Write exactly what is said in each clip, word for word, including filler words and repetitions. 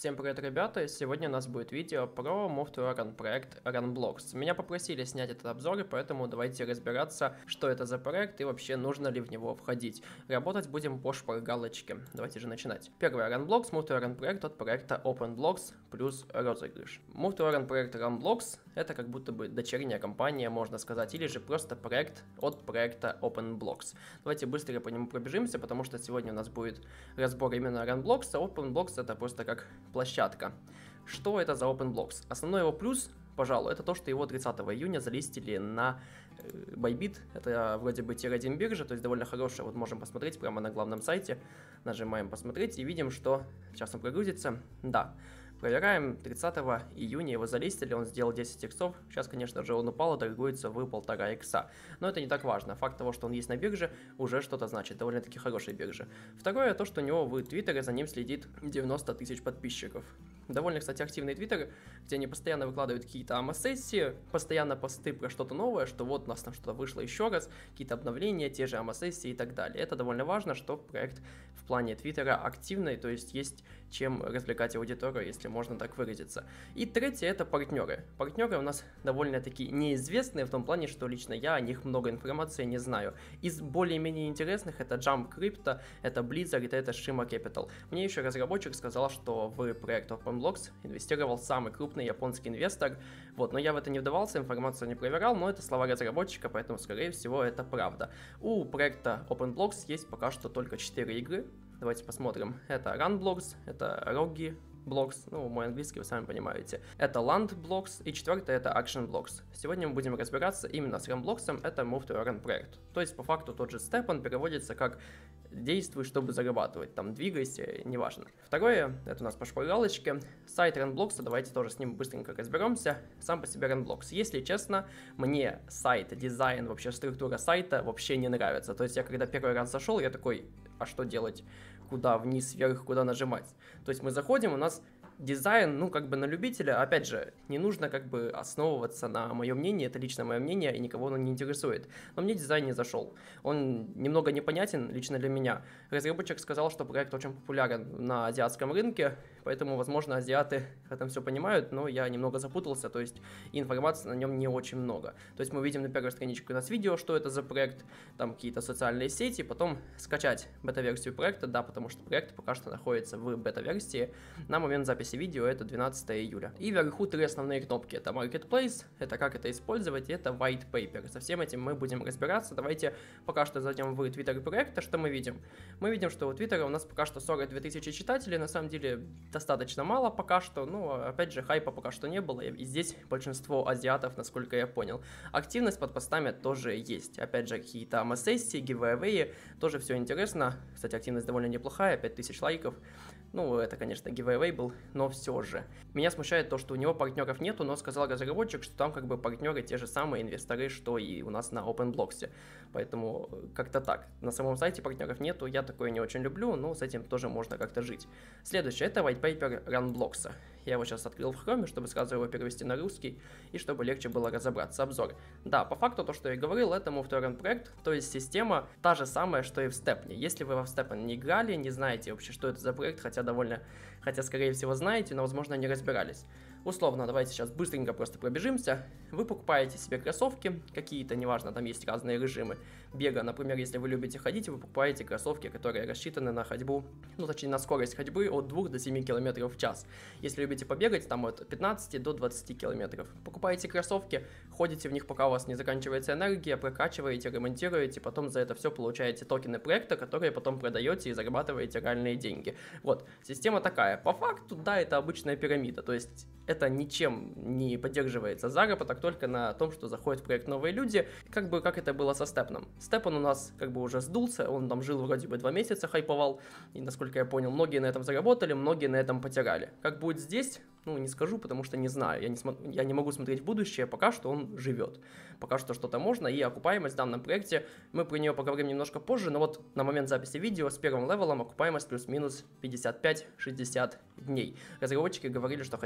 Всем привет, ребята! Сегодня у нас будет видео про Move to Run проект Runblocks. Меня попросили снять этот обзор, и поэтому давайте разбираться, что это за проект и вообще нужно ли в него входить. Работать будем по шпаргалочке. Давайте же начинать. Первое. Runblocks, Move to Run проект от проекта OpenBlocks плюс розыгрыш. Move to Run проект Runblocks это как будто бы дочерняя компания, можно сказать, или же просто проект от проекта OpenBlocks. Давайте быстро по нему пробежимся, потому что сегодня у нас будет разбор именно Runblocks, а OpenBlocks это просто как площадка. Что это за OpenBlocks? Основной его плюс, пожалуй, это то, что его тридцатого июня залистили на Bybit. Это вроде бы тир один биржа, то есть довольно хорошая. Вот можем посмотреть прямо на главном сайте. Нажимаем посмотреть и видим, что сейчас он прогрузится. Да. Проверяем, тридцатого июня его залистили, он сделал десять иксов, сейчас, конечно же, он упал и торгуется в полтора икса, но это не так важно, факт того, что он есть на бирже, уже что-то значит, довольно-таки хорошей бирже. Второе, то, что у него в Твиттере за ним следит девяносто тысяч подписчиков. Довольно, кстати, активный Твиттер, где они постоянно выкладывают какие-то АМА-сессии, постоянно посты про что-то новое, что вот у нас там что-то вышло еще раз, какие-то обновления, те же АМА-сессии и так далее. Это довольно важно, что проект в плане Твиттера активный, то есть есть чем развлекать аудиторию, если можно так выразиться. И третье, это партнеры. Партнеры у нас довольно-таки неизвестные в том плане, что лично я о них много информации не знаю. Из более-менее интересных это Jump Crypto, это Blizzard, это Shima Capital. Мне еще разработчик сказал, что в проект OpenBlocks инвестировал самый крупный японский инвестор. Вот, но я в это не вдавался, информацию не проверял, но это слова разработчика, поэтому, скорее всего, это правда. У проекта OpenBlocks есть пока что только четыре игры. Давайте посмотрим. Это Runblocks, это Rogi Blocks, ну, мой английский вы сами понимаете. Это Land Blocks и четвертое это Action Blocks. Сегодня мы будем разбираться именно с Runblocks, это Move to Run проект. То есть, по факту, тот же степ, он переводится как действуй, чтобы зарабатывать, там, двигайся, неважно. Второе, это у нас по шпаргалочке. Сайт Runblocks, давайте тоже с ним быстренько разберемся. Сам по себе Runblocks. Если честно, мне сайт, дизайн, вообще структура сайта вообще не нравится. То есть, я когда первый раз зашел, я такой, а что делать? Куда вниз, вверх, куда нажимать. То есть мы заходим, у нас дизайн, ну, как бы на любителя, опять же, не нужно как бы основываться на моем мнении, это лично мое мнение, и никого оно не интересует. Но мне дизайн не зашел. Он немного непонятен лично для меня. Разработчик сказал, что проект очень популярен на азиатском рынке, поэтому, возможно, азиаты в этом все понимают, но я немного запутался, то есть информации на нем не очень много. То есть мы видим на первой страничке у нас видео, что это за проект, там какие-то социальные сети, потом скачать бета-версию проекта, да, потому что проект пока что находится в бета-версии на момент записи видео, это двенадцатого июля. И вверху три основные кнопки. Это Marketplace, это как это использовать, и это White Paper. Со всем этим мы будем разбираться. Давайте пока что зайдем в Twitter проекта. Что мы видим? Мы видим, что у Твиттера у нас пока что сорок две тысячи читателей. На самом деле достаточно мало пока что. Ну, опять же, хайпа пока что не было. И здесь большинство азиатов, насколько я понял. Активность под постами тоже есть. Опять же, какие-то АМА-сессии, гивэйвэи. Тоже все интересно. Кстати, активность довольно неплохая. пять тысяч лайков. Ну, это, конечно, giveaway был, но все же. Меня смущает то, что у него партнеров нету, но сказал разработчик, что там как бы партнеры те же самые инвесторы, что и у нас на OpenBlocks. Поэтому как-то так. На самом сайте партнеров нету, я такое не очень люблю, но с этим тоже можно как-то жить. Следующее, это white paper Runblocks. Я его сейчас открыл в Chrome, чтобы сразу его перевести на русский, и чтобы легче было разобраться. Обзор. Да, по факту то, что я говорил, это Move to Run проект, то есть система та же самая, что и в Степне. Если вы во Stepn не играли, не знаете вообще, что это за проект, хотя довольно, хотя скорее всего знаете, но возможно не разбирались. Условно, давайте сейчас быстренько просто пробежимся. Вы покупаете себе кроссовки какие-то, неважно, там есть разные режимы бега. Например, если вы любите ходить, вы покупаете кроссовки, которые рассчитаны на ходьбу, ну точнее на скорость ходьбы от двух до семи километров в час. Если любите побегать, там от пятнадцати до двадцати километров. Покупаете кроссовки, ходите в них, пока у вас не заканчивается энергия, прокачиваете, ремонтируете, потом за это все получаете токены проекта, которые потом продаете и зарабатываете реальные деньги. Вот, система такая. По факту, да, это обычная пирамида, то есть это ничем не поддерживается заработок, только на том, что заходят в проект новые люди, как бы как это было со Степном. Степн у нас как бы уже сдулся, он там жил вроде бы два месяца, хайповал, и насколько я понял, многие на этом заработали, многие на этом потеряли. Как будет здесь, ну не скажу, потому что не знаю, я не, см- я не могу смотреть в будущее, пока что он живет. Пока что что-то можно, и окупаемость в данном проекте, мы про нее поговорим немножко позже, но вот на момент записи видео с первым левелом окупаемость плюс-минус пятьдесят пять шестьдесят дней. Разработчики говорили, что хотят окупаемость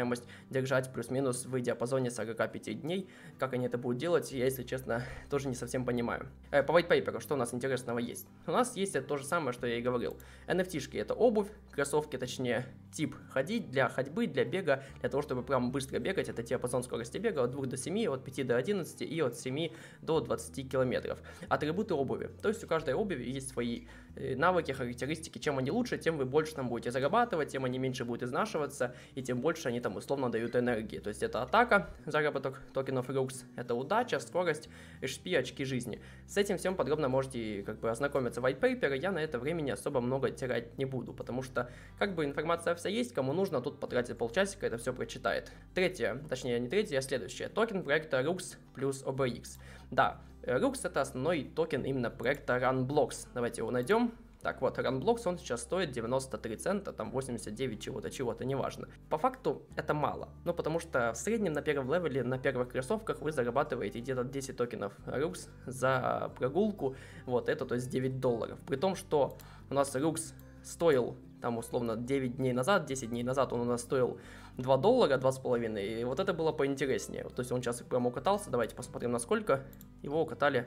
окупаемость держать плюс-минус в диапазоне сорока пяти дней. Как они это будут делать, я, если честно, тоже не совсем понимаю. По white paper, что у нас интересного есть? У нас есть это то же самое, что я и говорил. эн эф ти-шки — это обувь, кроссовки, точнее, тип ходить, для ходьбы, для бега, для того, чтобы прям быстро бегать. Это диапазон скорости бега от двух до семи, от пяти до одиннадцати и от семи до двадцати километров. Атрибуты обуви. То есть у каждой обуви есть свои навыки, характеристики. Чем они лучше, тем вы больше там будете зарабатывать, тем они меньше будут изнашиваться, и тем больше они там условно дают энергии. То есть это атака, заработок токенов Rooks, это удача, скорость, эйч пи, очки жизни. С этим всем подробно можете как бы ознакомиться в white paper. Я на это времени особо много терять не буду, потому что как бы информация вся есть, кому нужно, тут потратит полчасика, это все прочитает. Третье, точнее не третье, а следующее. Токен проекта Rooks плюс о бэ икс. Да, Rooks — это основной токен именно проекта Runblocks. Давайте его найдем. Так вот, Runblocks, он сейчас стоит девяносто три цента, там восемьдесят девять чего-то, чего-то, неважно. По факту это мало, ну потому что в среднем на первом левеле, на первых кроссовках вы зарабатываете где-то десять токенов Rooks за прогулку, вот это то есть девять долларов. При том, что у нас Rooks стоил там условно девять дней назад, десять дней назад он у нас стоил два доллара, два с половиной, и вот это было поинтереснее. То есть он сейчас прямо укатался, давайте посмотрим на сколько. Его укатали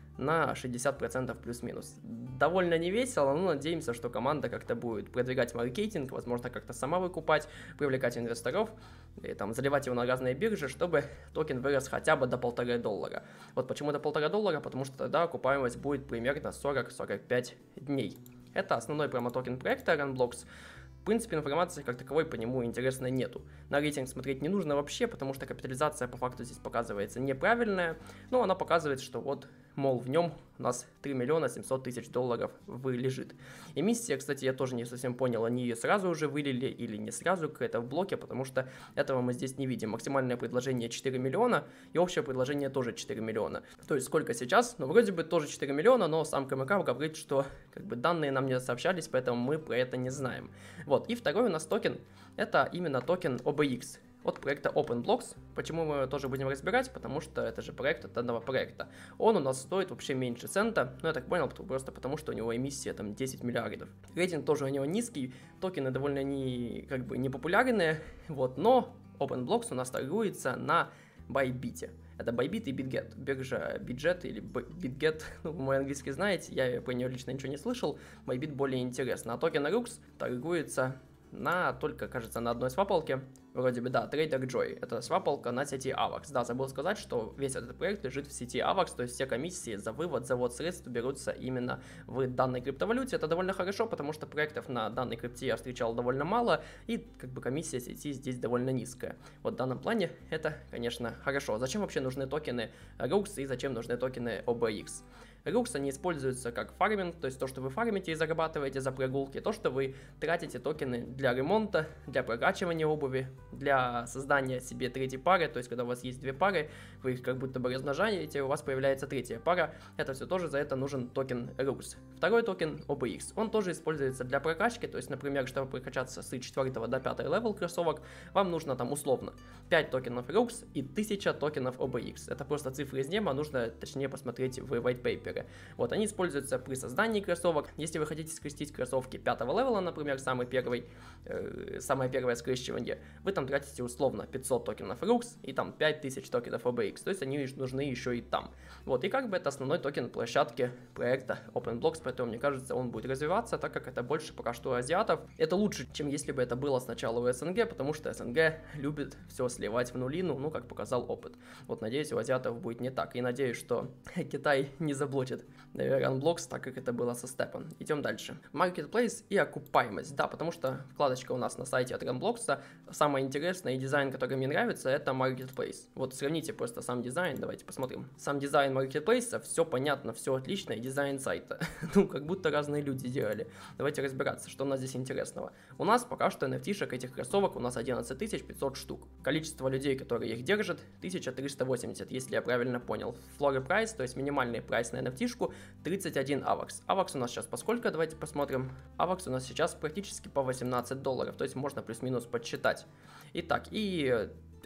на шестьдесят процентов плюс-минус. Довольно не весело, но надеемся, что команда как-то будет продвигать маркетинг, возможно, как-то сама выкупать, привлекать инвесторов, и там заливать его на разные биржи, чтобы токен вырос хотя бы до полтора доллара. Вот почему до полтора доллара? Потому что тогда окупаемость будет примерно сорок — сорок пять дней. Это основной промо-токен проекта Runblocks. В принципе, информации как таковой по нему интересной нету. На рейтинг смотреть не нужно вообще, потому что капитализация по факту здесь показывается неправильная, но она показывает, что вот, мол, в нем у нас три миллиона семьсот тысяч долларов лежит. Эмиссия, кстати, я тоже не совсем понял, они ее сразу уже вылили или не сразу, какая-то в блоке, потому что этого мы здесь не видим. Максимальное предложение четыре миллиона, и общее предложение тоже четыре миллиона. То есть сколько сейчас? Ну, вроде бы тоже четыре миллиона, но сам КМК говорит, что как бы данные нам не сообщались, поэтому мы про это не знаем. Вот, и второй у нас токен, это именно токен о бэ икс от проекта OpenBlocks. Почему мы тоже будем разбирать? Потому что это же проект от данного проекта. Он у нас стоит вообще меньше цента, но я так понял, просто потому что у него эмиссия там десять миллиардов. Рейтинг тоже у него низкий, токены довольно не, как бы, непопулярные, вот, но OpenBlocks у нас торгуется на Bybit. Это Bybit и BitGet. Биржа Bitget или BitGet, ну, вы мой английский знаете, я про нее лично ничего не слышал. Bybit более интересно. А токен Rooks торгуется на только, кажется, на одной свапалке. Вроде бы, да, Trader Joy. Это свапалка на сети Avax. Да, забыл сказать, что весь этот проект лежит в сети Avax, то есть все комиссии за вывод, завод средств берутся именно в данной криптовалюте. Это довольно хорошо, потому что проектов на данной крипте я встречал довольно мало, и как бы комиссия сети здесь довольно низкая. Вот в данном плане это, конечно, хорошо. Зачем вообще нужны токены Rooks и зачем нужны токены о бэ икс? Rooks, они используются как фарминг, то есть то, что вы фармите и зарабатываете за прогулки, то, что вы тратите токены для ремонта, для прокачивания обуви, для создания себе третьей пары, то есть когда у вас есть две пары, вы их как будто бы размножаете, у вас появляется третья пара, это все тоже, за это нужен токен Rooks. Второй токен о бэ икс, он тоже используется для прокачки, то есть, например, чтобы прокачаться с четвёртого до пятого левел кроссовок, вам нужно там условно пять токенов Rooks и тысяча токенов о бэ икс. Это просто цифры из неба, нужно точнее посмотреть в white paper. Вот, они используются при создании кроссовок. Если вы хотите скрестить кроссовки пятого левела, например, самый первый, э, самое первое скрещивание, вы там тратите условно пятьсот токенов Rooks и там пять тысяч токенов о бэ икс, то есть они нужны еще и там. Вот, и как бы это основной токен площадки проекта OpenBlocks, поэтому мне кажется, он будет развиваться, так как это больше пока что у азиатов. Это лучше, чем если бы это было сначала у эс эн гэ, потому что эс эн гэ любит все сливать в нулину, ну, как показал опыт. Вот, надеюсь, у азиатов будет не так, и надеюсь, что Китай не заблочит Runblocks, так как это было со Степом. Идем дальше. Marketplace и окупаемость. Да, потому что вкладочка у нас на сайте от Runblocks. Самое интересное и дизайн, который мне нравится, это Marketplace. Вот сравните просто сам дизайн, давайте посмотрим. Сам дизайн Marketplace, все понятно, все отлично, и дизайн сайта. Ну, как будто разные люди делали. Давайте разбираться, что у нас здесь интересного. У нас пока что эн эф ти-шек этих кроссовок у нас одиннадцать тысяч пятьсот штук. Количество людей, которые их держат, тысяча триста восемьдесят, если я правильно понял. Floor price, то есть минимальный прайс на эн эф ти-шку, тридцать один авакс. Авакс у нас сейчас по сколько? Давайте посмотрим. Авакс у нас сейчас практически по восемнадцать долларов, то есть можно плюс-минус подсчитать. Итак, и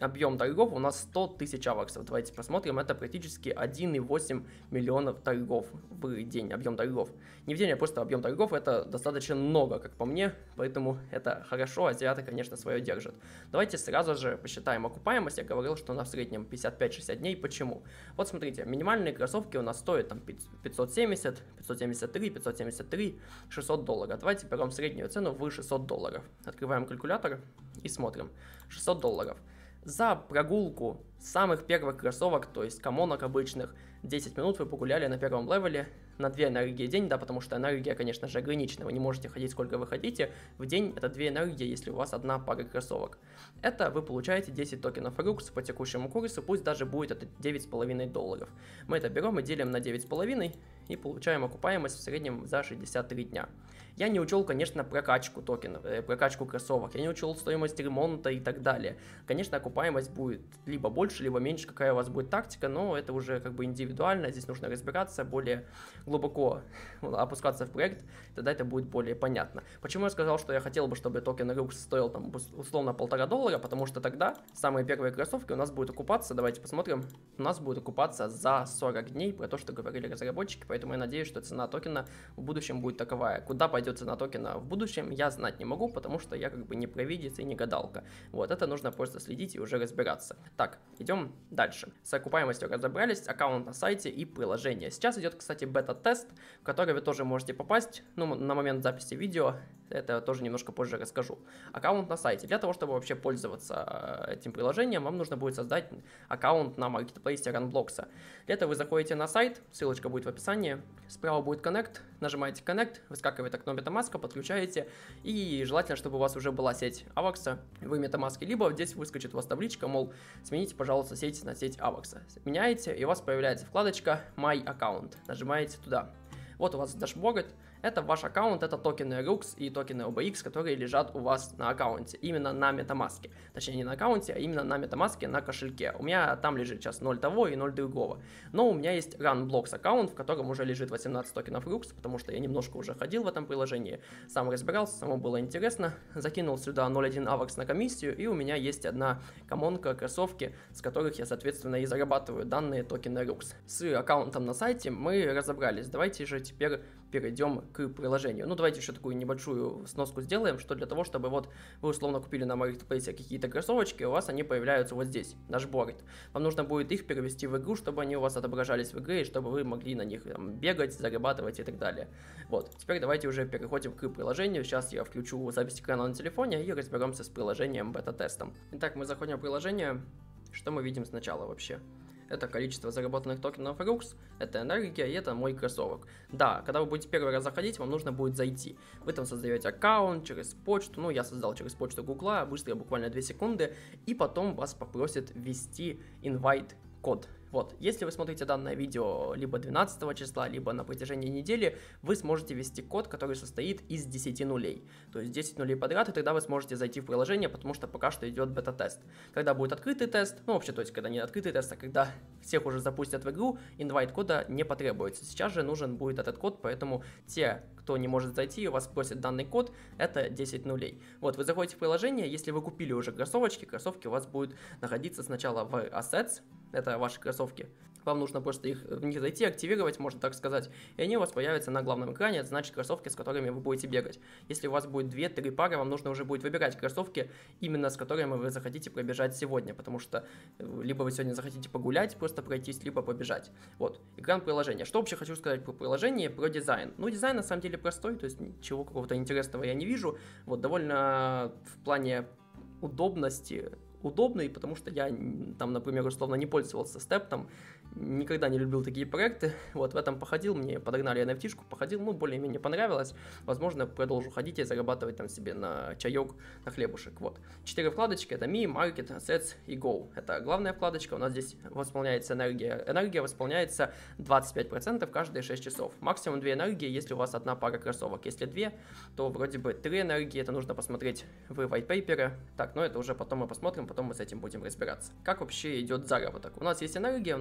объем торгов у нас сто тысяч аваксов. Давайте посмотрим, это практически один и восемь миллионов торгов в день, объем торгов. Не в день, а просто объем торгов, это достаточно много, как по мне, поэтому это хорошо, азиаты, конечно, свое держат. Давайте сразу же посчитаем окупаемость. Я говорил, что она в среднем пятьдесят пять шестьдесят дней. Почему? Вот смотрите, минимальные кроссовки у нас стоят там пятьсот семьдесят, пятьсот семьдесят три, пятьсот семьдесят три, шестьсот долларов. Давайте берем среднюю цену в шестьсот долларов. Открываем калькулятор и смотрим. шестьсот долларов. За прогулку самых первых кроссовок, то есть комонок обычных, десять минут вы погуляли на первом левеле на две энергии в день, да, потому что энергия, конечно же, ограничена, вы не можете ходить сколько вы хотите, в день это две энергии, если у вас одна пара кроссовок. Это вы получаете десять токенов Рукс по текущему курсу, пусть даже будет это девять с половиной долларов. Мы это берем и делим на девять с половиной и получаем окупаемость в среднем за шестьдесят три дня. Я не учел, конечно, прокачку токенов, э, прокачку кроссовок, я не учел стоимость ремонта и так далее. Конечно, окупаемость будет либо больше, либо меньше, какая у вас будет тактика, но это уже как бы индивидуально, здесь нужно разбираться, более глубоко опускаться в проект, тогда это будет более понятно. Почему я сказал, что я хотел бы, чтобы токен Рукс стоил там условно полтора доллара, потому что тогда самые первые кроссовки у нас будут окупаться, давайте посмотрим, у нас будет окупаться за сорок дней, про то, что говорили разработчики, поэтому я надеюсь, что цена токена в будущем будет таковая. Куда пойдет цена токена в будущем, я знать не могу, потому что я как бы не провидец и не гадалка. Вот, это нужно просто следить и уже разбираться. Так, идем дальше. С окупаемостью разобрались, аккаунт на сайте и приложение. Сейчас идет, кстати, бета-тест, в который вы тоже можете попасть, ну, на момент записи видео, это тоже немножко позже расскажу. Аккаунт на сайте. Для того, чтобы вообще пользоваться этим приложением, вам нужно будет создать аккаунт на маркетплейсе Runblocks. Для этого вы заходите на сайт, ссылочка будет в описании, справа будет Connect, нажимаете Connect, выскакивает окно MetaMask, подключаете, и желательно, чтобы у вас уже была сеть Авакса в MetaMask, либо здесь выскочит у вас табличка, мол, смените, пожалуйста, сеть на сеть Авакса. Меняете, и у вас появляется вкладочка My Account, нажимаете туда. Вот у вас дашборд, это ваш аккаунт, это токены Рукс и токены о бэ икс, которые лежат у вас на аккаунте, именно на MetaMask. Точнее, не на аккаунте, а именно на MetaMask, на кошельке. У меня там лежит сейчас ноль того и ноль другого. Но у меня есть Runblocks аккаунт, в котором уже лежит восемнадцать токенов Рукс, потому что я немножко уже ходил в этом приложении, сам разбирался, самому было интересно. Закинул сюда ноль целых одна авакс на комиссию, и у меня есть одна коммонка, кроссовки, с которых я, соответственно, и зарабатываю данные токены Рукс. С аккаунтом на сайте мы разобрались. Давайте же теперь перейдем к приложению. Ну, давайте еще такую небольшую сноску сделаем, что для того, чтобы вот вы условно купили на маркетплейсе какие-то кроссовочки, у вас они появляются вот здесь, дашборд. Вам нужно будет их перевести в игру, чтобы они у вас отображались в игре, и чтобы вы могли на них там бегать, зарабатывать и так далее. Вот, теперь давайте уже переходим к приложению. Сейчас я включу запись экрана на телефоне и разберемся с приложением бета-тестом. Итак, мы заходим в приложение. Что мы видим сначала вообще? Это количество заработанных токенов Рукс, это энергия и это мой кроссовок. Да, когда вы будете первый раз заходить, вам нужно будет зайти. Вы там создаете аккаунт через почту, ну я создал через почту Гугла, быстро, буквально две секунды, и потом вас попросят ввести invite код. Вот, если вы смотрите данное видео либо двенадцатого числа, либо на протяжении недели, вы сможете ввести код, который состоит из десяти нулей. То есть десять нулей подряд, и тогда вы сможете зайти в приложение, потому что пока что идет бета-тест. Когда будет открытый тест, ну вообще, то есть когда не открытый тест, а когда всех уже запустят в игру, инвайт кода не потребуется. Сейчас же нужен будет этот код, поэтому те, кто не может зайти, у вас просит данный код, это десять нулей. Вот, вы заходите в приложение, если вы купили уже кроссовочки, кроссовки у вас будут находиться сначала в Assets, это ваши кроссовки. Вам нужно просто их, в них зайти, активировать, можно так сказать, и они у вас появятся на главном экране, это значит кроссовки, с которыми вы будете бегать. Если у вас будет две-три пары, вам нужно уже будет выбирать кроссовки, именно с которыми вы захотите пробежать сегодня, потому что либо вы сегодня захотите погулять, просто пройтись, либо побежать. Вот, экран приложения. Что вообще хочу сказать про приложение, про дизайн? Ну, дизайн на самом деле простой, то есть ничего какого-то интересного я не вижу, вот, довольно в плане удобности, удобный, потому что я там, например, условно не пользовался стептом, никогда не любил такие проекты, вот в этом походил, мне подогнали эн эф ти-шку, походил, ну, более-менее понравилось, возможно, продолжу ходить и зарабатывать там себе на чаек, на хлебушек, вот. Четыре вкладочки, это Me, Market, Assets и Go, это главная вкладочка, у нас здесь восполняется энергия, энергия восполняется двадцать пять процентов каждые шесть часов, максимум две энергии, если у вас одна пара кроссовок, если две, то вроде бы три энергии, это нужно посмотреть в white paper, так, но это уже потом мы посмотрим, потом мы с этим будем разбираться. Как вообще идет заработок? У нас есть энергия, у нас есть токены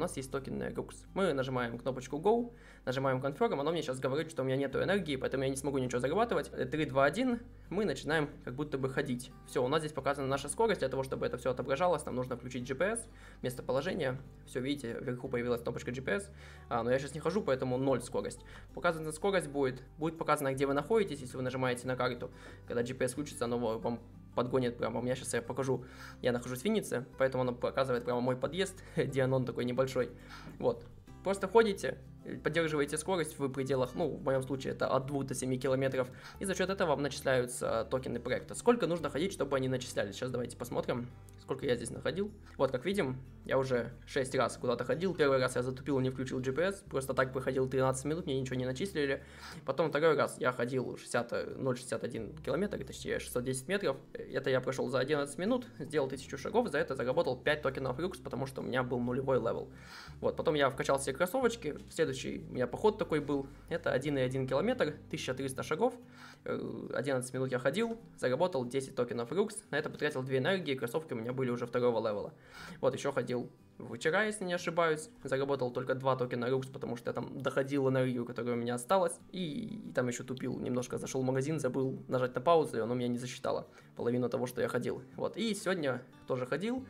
токены рукс. Мы нажимаем кнопочку Go, нажимаем Confirm, оно мне сейчас говорит, что у меня нету энергии, поэтому я не смогу ничего зарабатывать. три, два, один, мы начинаем как будто бы ходить. Все, у нас здесь показана наша скорость. Для того, чтобы это все отображалось, нам нужно включить джи пи эс, местоположение. Все, видите, вверху появилась кнопочка джи пи эс, а, но я сейчас не хожу, поэтому ноль скорость. Показана скорость будет, будет показано, где вы находитесь, если вы нажимаете на карту. Когда джи пи эс включится, оно вам подгонит прямо. У меня сейчас я покажу, я нахожусь в Виннице, поэтому оно показывает прямо мой подъезд, где он такой небольшой. Вот. Просто ходите, поддерживаете скорость в пределах, ну, в моем случае это от двух до семи километров, и за счет этого вам начисляются токены проекта. Сколько нужно ходить, чтобы они начислялись? Сейчас давайте посмотрим, сколько я здесь находил. Вот, как видим, я уже шесть раз куда-то ходил. Первый раз я затупил, не включил джи пи эс, просто так проходил тринадцать минут, мне ничего не начислили. Потом второй раз я ходил ноль целых шестьдесят один километр, точнее шестьсот десять метров. Это я прошел за одиннадцать минут, сделал тысячу шагов, за это заработал пять токенов рукс, потому что у меня был нулевой левел. Вот, потом я вкачал себе кроссовочки, следующий у меня поход такой был, это один целых один километр, тысяча триста шагов, одиннадцать минут я ходил, заработал десять токенов рукс, на это потратил две энергии, кроссовки у меня были уже второго левела. Вот, еще ходил вчера, если не ошибаюсь, заработал только два токена рукс, потому что я там доходил энергию, которая у меня осталась, и, и там еще тупил немножко, зашел в магазин, забыл нажать на паузу, и оно меня не засчитало, половину того, что я ходил. Вот, и сегодня тоже ходил,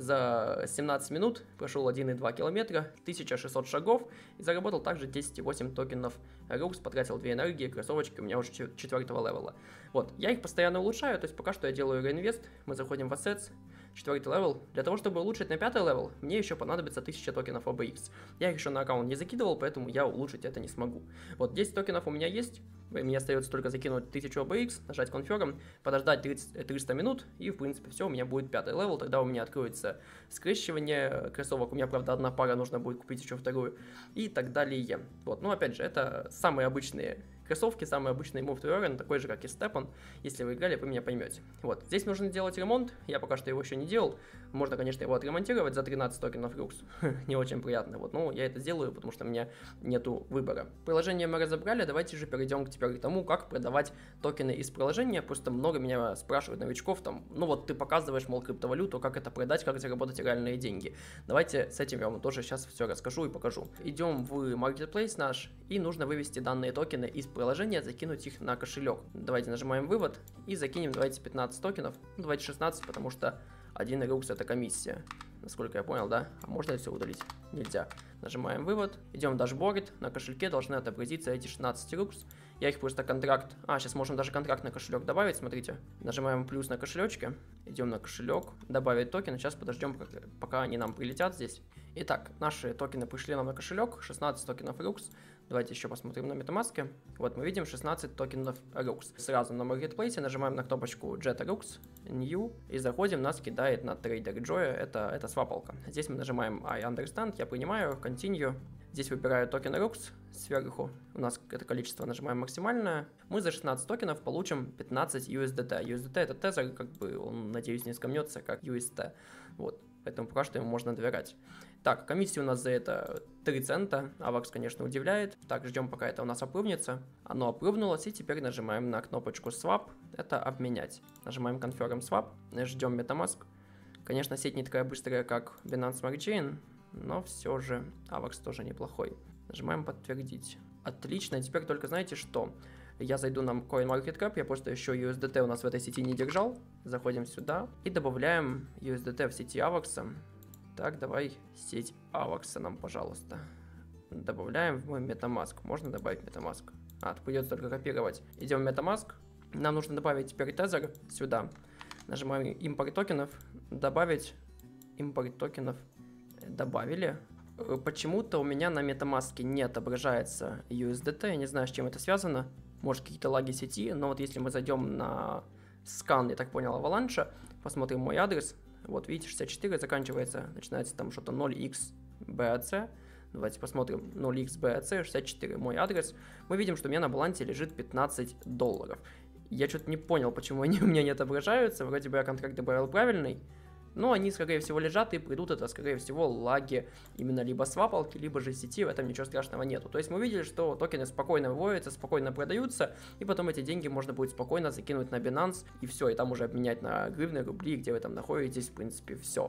за семнадцать минут прошел один целых два километра, тысяча шестьсот шагов и заработал также десять целых восемь токенов рукс, потратил две энергии, кроссовочки у меня уже четвертого левела. Вот, я их постоянно улучшаю, то есть пока что я делаю реинвест, мы заходим в Assets, четвертый левел. Для того, чтобы улучшить на пятый левел, мне еще понадобится тысяча токенов о би икс. Я их еще на аккаунт не закидывал, поэтому я улучшить это не смогу. Вот десять токенов у меня есть, мне остается только закинуть тысячу о би икс, нажать Confirm, подождать тридцать, триста минут, и в принципе все, у меня будет пятый левел, тогда у меня откроется скрещивание кроссовок, у меня, правда, одна пара, нужно будет купить еще вторую, и так далее. Вот, ну опять же, это самые обычные кроссовки, самый обычный Move to Earn, такой же, как и Stepan. Если вы играли, вы меня поймете. Вот, здесь нужно делать ремонт, я пока что его еще не делал. Можно, конечно, его отремонтировать за тринадцать токенов рукс, не очень приятно, вот, но я это сделаю, потому что у меня нету выбора. Приложение мы разобрали, давайте же перейдем теперь к тому, как продавать токены из приложения. Просто много меня спрашивают новичков, там, ну вот ты показываешь, мол, криптовалюту, как это продать, как заработать реальные деньги. Давайте с этим я вам тоже сейчас все расскажу и покажу. Идем в Marketplace наш, и нужно вывести данные токены из приложения, закинуть их на кошелек. Давайте нажимаем вывод и закинем, давайте пятнадцать токенов, ну, давайте шестнадцать, потому что один рукс это комиссия, насколько я понял, да? А можно все удалить? Нельзя. Нажимаем вывод, идем в дашборд, на кошельке должны отобразиться эти шестнадцать рукс. Я их просто контракт, а сейчас можем даже контракт на кошелек добавить, смотрите. Нажимаем плюс на кошелечке, идем на кошелек, добавить токены, сейчас подождем, пока они нам прилетят здесь. Итак, наши токены пришли нам на кошелек, шестнадцать токенов рукс. Давайте еще посмотрим на MetaMask. Вот мы видим шестнадцать токенов рукс. Сразу на Marketplace нажимаем на кнопочку JetRux, New, и заходим, нас кидает на Trader Joy, это, это свапалка. Здесь мы нажимаем I understand, я принимаю, Continue. Здесь выбираю токен рукс сверху, у нас это количество нажимаем максимальное. Мы за шестнадцать токенов получим пятнадцать ю эс ди ти. ю эс ди ти это тезер, как бы он, надеюсь, не скомнется, как ю эс ти. Вот, поэтому пока что ему можно доверять. Так, комиссия у нас за это три цента, авакс, конечно, удивляет. Так, ждем, пока это у нас опрувнется. Оно опрувнулось, и теперь нажимаем на кнопочку Swap, это обменять. Нажимаем Confirm Swap, ждем MetaMask. Конечно, сеть не такая быстрая, как Binance Smart Chain, но все же авакс тоже неплохой. Нажимаем подтвердить. Отлично, теперь только знаете что? Я зайду на CoinMarketCap, я просто еще ю эс ди ти у нас в этой сети не держал. Заходим сюда и добавляем ю эс ди ти в сети авакса. Так, давай сеть авакса нам, пожалуйста. Добавляем в мой MetaMask. Можно добавить MetaMask? А, придется только копировать. Идем в MetaMask. Нам нужно добавить теперь тезер сюда. Нажимаем импорт токенов. Добавить импорт токенов. Добавили. Почему-то у меня на MetaMask не отображается ю эс ди ти. Я не знаю, с чем это связано. Может, какие-то лаги сети. Но вот если мы зайдем на скан, я так понял, Avalanche, посмотрим мой адрес. Вот видите, шестьдесят четыре заканчивается, начинается там что-то ноль икс би эй си. Давайте посмотрим, ноль икс би эй си, шестьдесят четыре, мой адрес. Мы видим, что у меня на балансе лежит пятнадцать долларов. Я что-то не понял, почему они у меня не отображаются. Вроде бы я контракт добавил правильный. Но они, скорее всего, лежат и придут, это, скорее всего, лаги именно либо свапалки, либо же сети, в этом ничего страшного нету. То есть мы видели, что токены спокойно выводятся, спокойно продаются, и потом эти деньги можно будет спокойно закинуть на Binance, и все, и там уже обменять на гривны, рубли, где вы там находитесь, в принципе, все.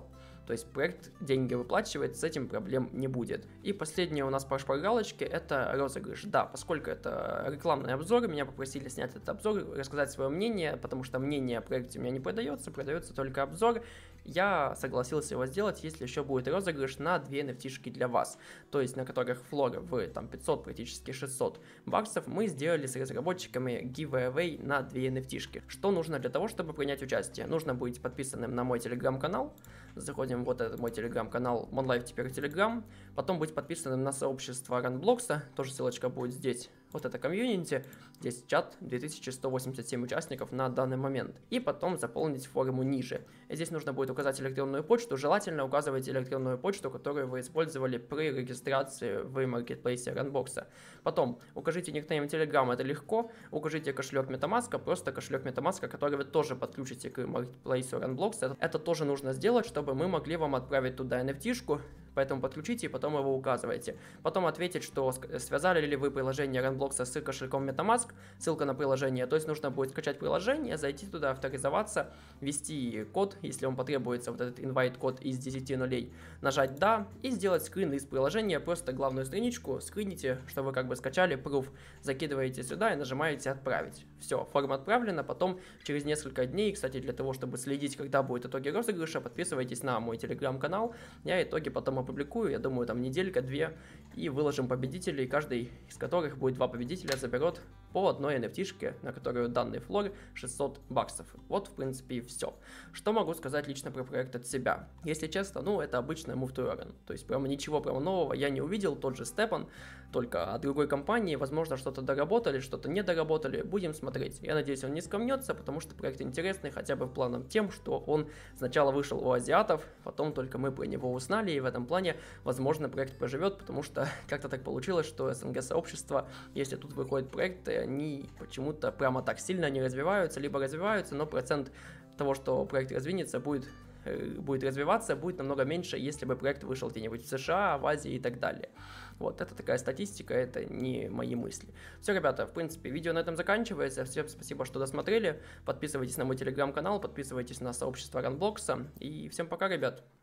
То есть проект деньги выплачивает, с этим проблем не будет. И последнее у нас по шпаргалочке — это розыгрыш. Да, поскольку это рекламный обзор, меня попросили снять этот обзор, рассказать свое мнение, потому что мнение о проекте у меня не продается, продается только обзор. Я согласился его сделать, если еще будет розыгрыш на две эн эф ти-шки для вас, то есть на которых флора в там пятьсот, практически шестьсот баксов, мы сделали с разработчиками giveaway на две эн эф ти-шки. Что нужно для того, чтобы принять участие? Нужно быть подписанным на мой телеграм-канал. Заходим, вот это мой телеграм-канал, Monlife теперь телеграм. Потом быть подписанным на сообщество Runblocks, тоже ссылочка будет здесь. Вот это комьюнити, здесь чат, две тысячи сто восемьдесят семь участников на данный момент. И потом заполнить форму ниже. И здесь нужно будет указать электронную почту, желательно указывайте электронную почту, которую вы использовали при регистрации в маркетплейсе Runbox. Потом укажите никнейм Telegram, это легко, укажите кошелек MetaMask, просто кошелек MetaMask, который вы тоже подключите к маркетплейсу Runblocks. Это, это тоже нужно сделать, чтобы мы могли вам отправить туда эн эф ти-шку. Поэтому подключите и потом его указывайте. Потом ответить, что связали ли вы приложение Runblocks с кошельком MetaMask, ссылка на приложение. То есть нужно будет скачать приложение, зайти туда, авторизоваться, ввести код, если вам потребуется вот этот invite-код из десяти нулей, нажать «Да» и сделать скрин из приложения, просто главную страничку скрините, что вы как бы скачали, proof, закидываете сюда и нажимаете «Отправить». Все, форма отправлена, потом через несколько дней, кстати, для того, чтобы следить, когда будут итоги розыгрыша, подписывайтесь на мой телеграм-канал, я итоги потом опубликую, я думаю, там неделька-две, и выложим победителей, каждый из которых будет два победителя, заберет по одной эн эф ти-шке, на которую данный флор шестьсот баксов. Вот, в принципе, и все. Что могу сказать лично про проект от себя? Если честно, ну, это обычная Move to Earn. То есть, прямо ничего прямо нового я не увидел, тот же Степан, только от другой компании, возможно, что-то доработали, что-то не доработали, будем смотреть. Я надеюсь, он не скомнется, потому что проект интересный, хотя бы в планом тем, что он сначала вышел у азиатов, потом только мы про него узнали, и в этом плане, возможно, проект поживет, потому что как-то так получилось, что эс эн гэ-сообщество, если тут выходят проекты, они почему-то прямо так сильно не развиваются, либо развиваются, но процент того, что проект развинется, будет, будет развиваться, будет намного меньше, если бы проект вышел где-нибудь в США, в Азии и так далее. Вот, это такая статистика, это не мои мысли. Все, ребята, в принципе, видео на этом заканчивается. Всем спасибо, что досмотрели. Подписывайтесь на мой телеграм-канал, подписывайтесь на сообщество Runblocks. И всем пока, ребят.